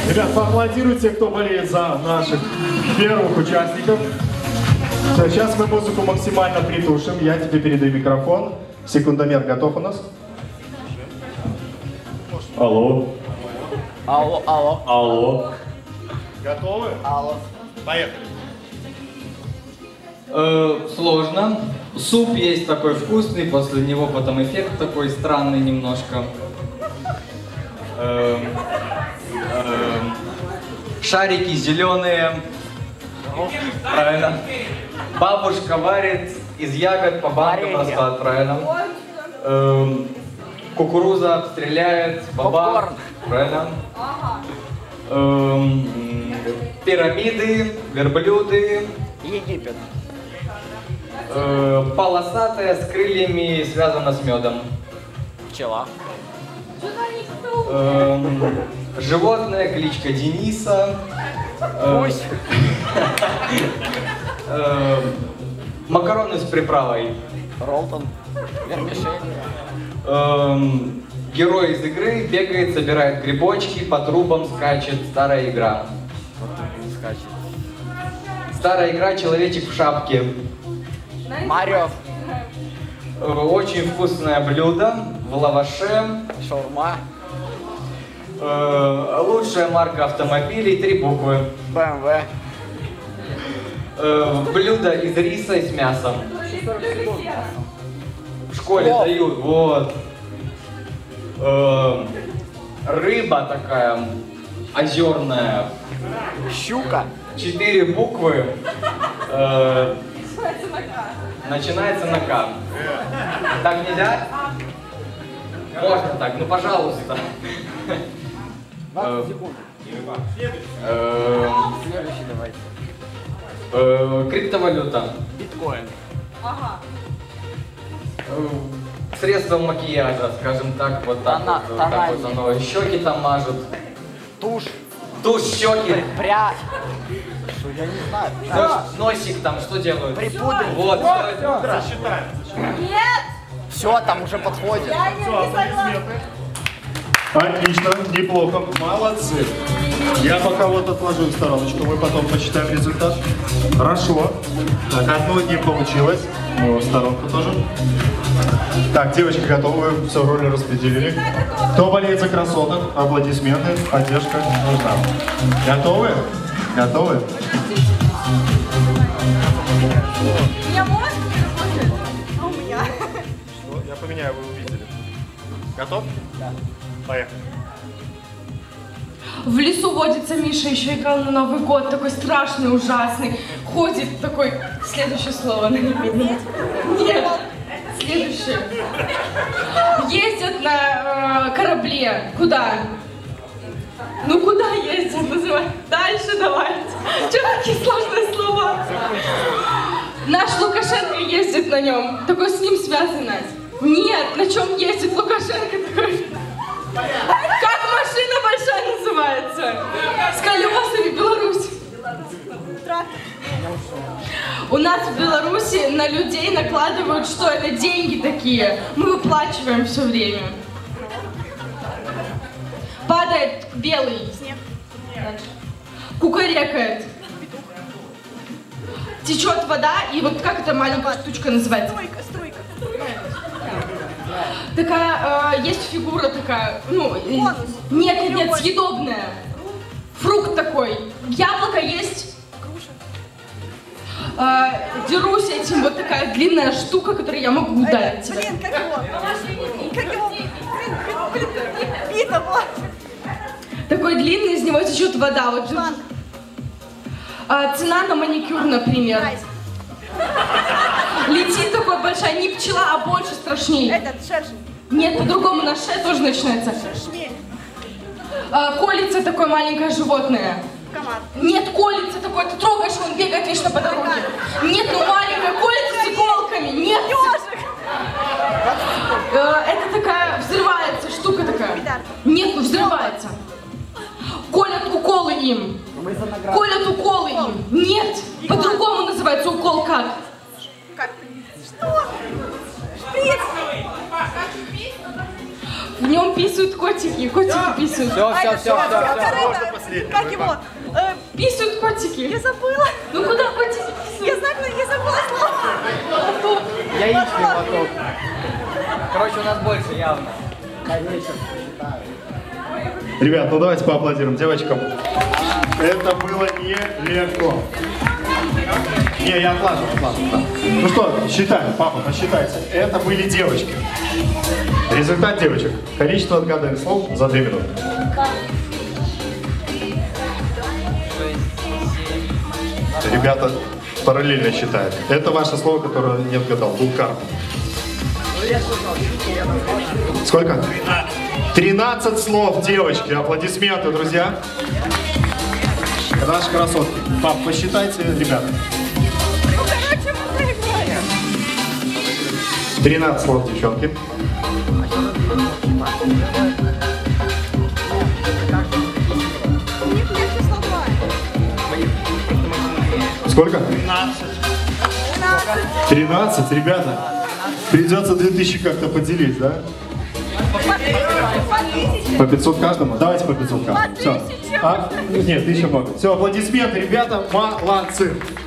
Ребят, поаплодируйте, кто болеет за наших первых участников. Все, сейчас мы музыку максимально притушим. Я тебе передаю микрофон. Секундомер готов у нас? Алло. Алло, алло. Алло. Готовы? Алло. Поехали. Сложно. Суп есть такой вкусный, после него потом эффект такой странный немножко. Шарики зеленые. Правильно. Бабушка варит из ягод по банкам раскладывает, правильно. Кукуруза стреляет, бабах, правильно. Пирамиды, верблюды. Египет. Полосатая, с крыльями, связана с медом. Пчела. Животное, кличка Дениса. Гусь. Макароны с приправой. Ролтон. Вермишель. Герой из игры бегает, собирает грибочки, по трубам скачет. Старая игра. Скачет. Старая игра «Человечек в шапке». Марио. Очень вкусное блюдо в лаваше. Шаурма. Лучшая марка автомобилей, 3 буквы. БМВ. Блюдо из риса и с мясом. В школе дают, вот. Рыба такая, озерная. Щука. 4 буквы. Начинается на К. Так нельзя? Можно так, ну пожалуйста. 20 секунд. Следующий давайте. Криптовалюта. Биткоин. Средства макияжа, скажем так, вот так вот, как вот оно. Щеки там мажут. Тушь. Тушь, щеки. Что, я не знаю. Носик там, что делают? Припудрить. Вот, что это? Засчитаем. Нет! Все, там уже подходит. Я не согласна. Отлично, неплохо, молодцы. Я пока вот отложу в стороночку, мы потом посчитаем результат. Хорошо. Так, одно не получилось. Мы его в сторонку тоже. Так, девочки готовы, все роли распределили. Кто болеет за красоток? Аплодисменты, поддержка нужна. Готовы? Готовы? У меня мозг не работает. А у меня. Я поменяю, вы увидели. Готов? Да. Поехали. В лесу водится Миша, еще играл на Новый год, такой страшный, ужасный. Ходит такой... Следующее слово. Нет. Следующее. Ездят на корабле. Куда? Ну куда ездят? Называют. Дальше давайте. Что такие сложные слова? Наш Лукашенко ездит на нем. Такой с ним связано. Нет, на чем ездит Лукашенко такой? Как машина большая называется? С колесами Беларусь. У нас в Беларуси на людей накладывают, что это деньги такие. Мы выплачиваем все время. Падает белый. Снег. Кукарекает. Течет вода, и вот как эта маленькая штучка называется? Струйка. Такая, есть фигура такая, ну, нет, съедобная. Фрукт такой. Яблоко есть. Дерусь этим, вот такая длинная штука, которой я могу ударить тебя. Блин, как его? Блин, бита, вот. Такой длинный, из него течет вода. Вот. Цена на маникюр, например. Летит такой большая, не пчела, а больше страшнее. Этот, шершень. Нет, по-другому на ше тоже начинается. Шмель. Колется такое маленькое животное. Комар. Нет, колется такой, ты трогаешь, он бегает вечно по дороге. Нет, ну маленькое, колется с иголками. Нет. Это такая, взрывается штука такая. Нет, ну взрывается. Колят уколы им. Колят уколы им. Нет, по-другому называется укол как? Как? Что? Шприц. В нем писают котики, котики писают. Все. Как его? Писают котики. Я забыла. Ну куда котики писают? Я забыла слово. Яичный моток. Короче, у нас больше явно. Ребят, ну давайте поаплодируем девочкам. Это было нелегко. Не, я отлажу. Да. Ну что, считаем, папа, посчитайте. Это были девочки. Результат девочек. Количество отгаданных слов за 2 минуты. Ребята параллельно считают. Это ваше слово, которое не отгадал. Вулкан. Сколько? 13 слов, девочки. Аплодисменты, друзья. Наши красотки. Пап, посчитайте, ребята. Ну, короче, мы проиграли. 13 слов, девчонки. Нет, я число 2. Сколько? 13. 13, ребята. Придется 2000 как-то поделить, да? По 1000. По 500 каждому? Давайте по 500 каждому. По Все. 1000. Нет, еще много. Все, аплодисменты, ребята, молодцы.